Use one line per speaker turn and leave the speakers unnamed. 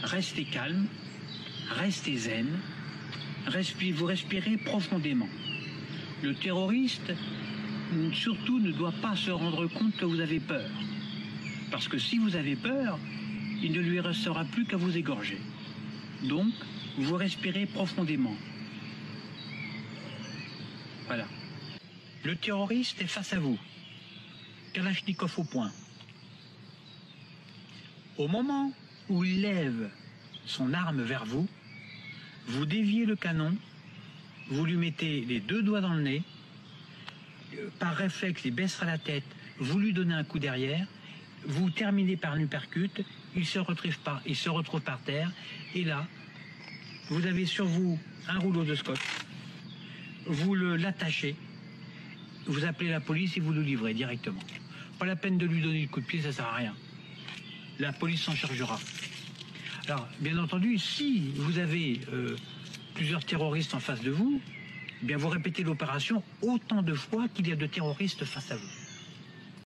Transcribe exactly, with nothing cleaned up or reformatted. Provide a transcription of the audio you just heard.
restez calme, restez zen, respirez, vous respirez profondément. Le terroriste, surtout, ne doit pas se rendre compte que vous avez peur. Parce que si vous avez peur, il ne lui restera plus qu'à vous égorger. Donc, vous respirez profondément. Voilà. Le terroriste est face à vous. Kalachnikov au poing. Au moment où il lève son arme vers vous, vous déviez le canon, vous lui mettez les deux doigts dans le nez, par réflexe, il baissera la tête, vous lui donnez un coup derrière, vous terminez par l'uppercut, il se retrouve par, il se retrouve par terre, et là, vous avez sur vous un rouleau de scotch, vous l'attachez, vous appelez la police et vous le livrez directement. Pas la peine de lui donner le coup de pied, ça sert à rien. La police s'en chargera. Alors, bien entendu, si vous avez euh, plusieurs terroristes en face de vous, eh bien vous répétez l'opération autant de fois qu'il y a de terroristes face à vous.